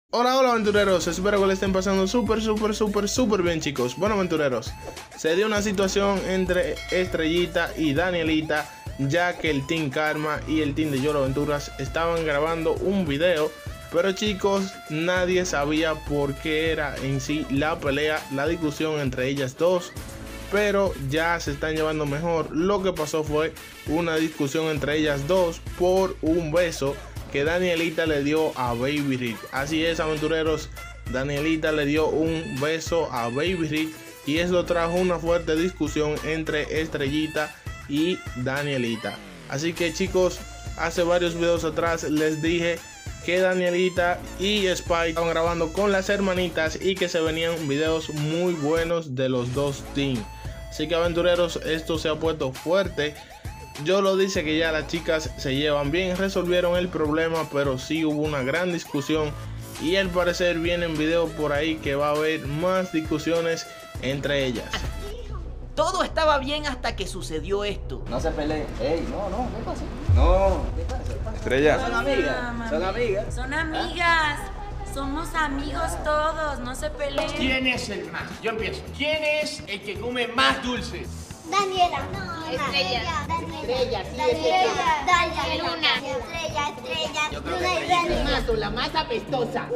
Hola aventureros, espero que le estén pasando súper bien, chicos. Bueno aventureros, se dio una situación entre Estrellita y Danielita, ya que el Team Karma y el Team de YOLO Aventuras estaban grabando un video, pero chicos, nadie sabía por qué era en sí la pelea, la discusión entre ellas dos. Pero ya se están llevando mejor. Lo que pasó fue una discusión entre ellas dos por un beso que Danielita le dio a Baby Rick. Así es, aventureros, Danielita le dio un beso a Baby Rick y eso trajo una fuerte discusión entre Estrellita y Danielita. Así que chicos, hace varios videos atrás les dije que Danielita y Spy estaban grabando con las hermanitas y que se venían videos muy buenos de los dos teams. Así que aventureros, esto se ha puesto fuerte. YOLO dice que ya las chicas se llevan bien, resolvieron el problema, pero sí hubo una gran discusión y al parecer vienen videos por ahí que va a haber más discusiones entre ellas. Todo estaba bien hasta que sucedió esto. No se peleen. Ey, no, ¿qué pasa? No, ¿qué pasa? Estrella. Son amigas, son amigas. Son amigas. Somos amigos todos, no se peleen. ¿Quién es el más? Yo empiezo. ¿Quién es el que come más dulces? Daniela. No, Estrella. Daniela. Sí, Daniela. Luna. Estrella. Yo creo que Estrella. La más apestosa.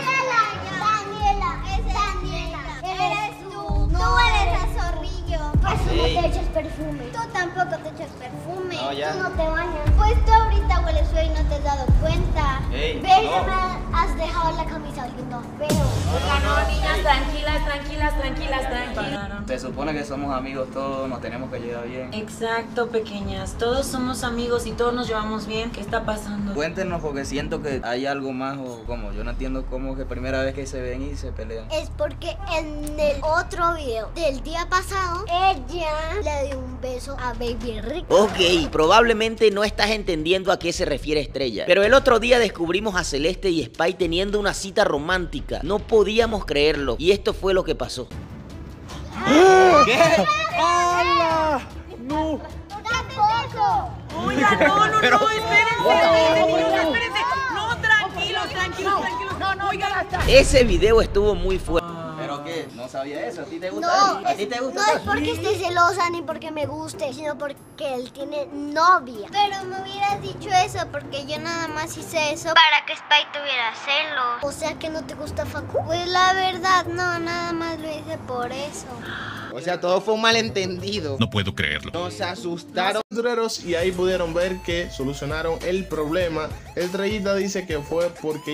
Daniela. Es Daniela. Eres tú. Tú eres el zorrillo. Pues tú no te echas perfume. Tú tampoco te echas perfume. No, ya. Tú no te bañas. Pues tú ahorita hueles feo y no te has dado cuenta. Ey, Ve, no. ya me has dejado la camisa oliendo feo. No, niñas, tranquilas. Se supone que somos amigos todos, nos tenemos que llevar bien. Exacto, pequeñas. Todos somos amigos y todos nos llevamos bien. ¿Qué está pasando? Cuéntenos porque siento que hay algo más o como. Yo no entiendo cómo que primera vez que se ven y se pelean. Es porque en el otro video del día pasado, ella le dio un beso a Baby Rick. Ok, probablemente no estás entendiendo a qué se refiere Estrella, pero el otro día descubrimos a Celeste y Spy teniendo una cita romántica. No podíamos creerlo y esto fue lo que pasó. ¿Qué? ¡Hala! ¡No! ¡Tampoco! Oiga, no, Pero- espérense. No, tranquilos. No, oiga. Ese video estuvo muy fuerte. ¿Pero qué? No sabía eso. ¿A ti te gusta No, él? ¿A ti te gusta no es él? porque esté celosa ni porque me guste, sino porque él tiene novia. Pero me hubieras dicho eso porque yo nada más hice eso para que Spy tuviera celos. O sea que no te gusta Facu. Pues la verdad, no, nada más lo hice por eso. O sea, todo fue un malentendido. No puedo creerlo. Nos asustaron. Aventureros, y ahí pudieron ver que solucionaron el problema. Estrellita dice que fue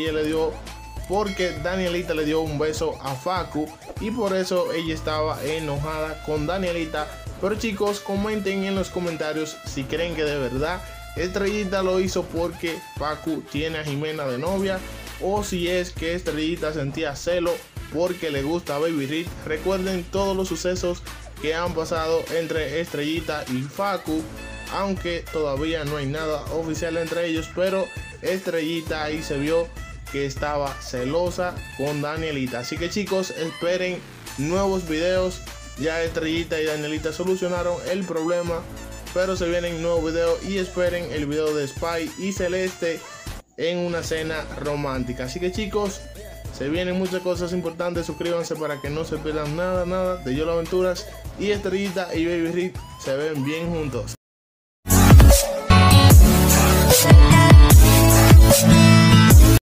porque Danielita le dio un beso a Facu y por eso ella estaba enojada con Danielita. Pero chicos, comenten en los comentarios si creen que de verdad Estrellita lo hizo porque Facu tiene a Jimena de novia, o si es que Estrellita sentía celo porque le gusta a Baby Rick. Recuerden todos los sucesos que han pasado entre Estrellita y Facu, aunque todavía no hay nada oficial entre ellos, pero Estrellita ahí se vio que estaba celosa con Danielita. Así que chicos, esperen nuevos videos. Ya Estrellita y Danielita solucionaron el problema, pero se vienen nuevos videos y esperen el video de Spy y Celeste en una cena romántica. Así que chicos, se vienen muchas cosas importantes. Suscríbanse para que no se pierdan nada de YOLO Aventuras, y Estrellita y Baby Rick se ven bien juntos.